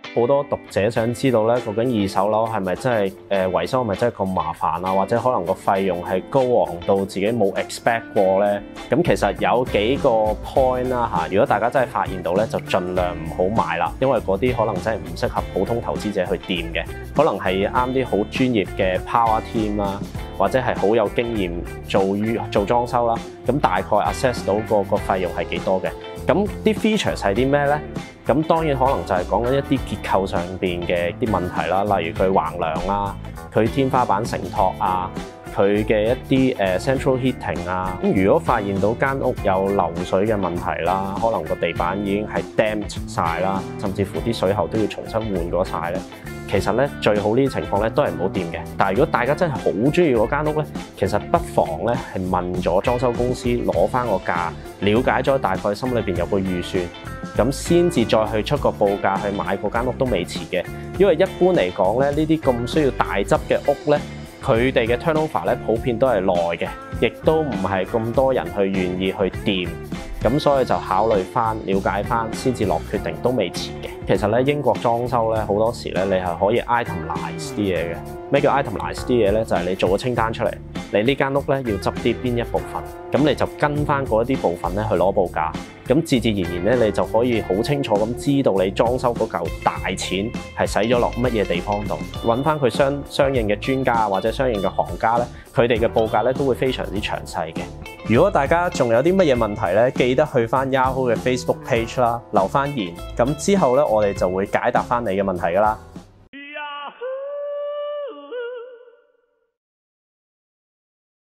好多讀者想知道咧，究竟二手樓係咪真係維修係咪真係咁麻煩啊？或者可能個費用係高昂到自己冇 expect 過咧？咁其實有幾個 point 啦嚇，如果大家真係發現到咧，就盡量唔好買啦，因為嗰啲可能真係唔適合普通投資者去掂嘅，可能係啱啲好專業嘅 power team 啦，或者係好有經驗做裝修啦，咁大概 assess 到個費用係幾多嘅。咁啲 features 係啲咩咧？咁當然可能就係講緊一啲結構上邊嘅啲問題啦，例如佢橫梁啦、佢天花板承托啊、佢嘅一啲central heating 啊。咁如果發現到間屋有漏水嘅問題啦，可能個地板已經係 damped 晒啦，甚至乎啲水喉都要重新換過晒咧。其實咧最好呢啲情況咧都係唔好掂嘅。但係如果大家真係好中意嗰間屋咧，其實不妨咧係問咗裝修公司攞翻個價，了解咗大概心裏邊有個預算，咁先至再去出個報價去買嗰間屋都未遲嘅。因為一般嚟講咧，呢啲咁需要大執嘅屋咧，佢哋嘅 turnover 咧普遍都係耐嘅，亦都唔係咁多人去願意去掂。咁所以就考慮翻、了解翻先至落決定都未遲嘅。其實咧英國裝修咧好多時咧你係可以 itemize 啲嘢嘅。咩叫 itemize 啲嘢咧？就係你做個清單出嚟，你呢間屋咧要執啲邊一部分，咁你就跟翻嗰一啲部分咧去攞報價。咁自然咧你就可以好清楚咁知道你裝修嗰嚿大錢係使咗落乜嘢地方度，揾翻佢相應嘅專家或者相應嘅行家咧，佢哋嘅報價咧都會非常之詳細嘅。如果大家仲有啲乜嘢問題咧，記得去翻 Yahoo 嘅 Facebook page 啦，留翻言，咁之後咧我哋就會解答翻你嘅問題㗎啦。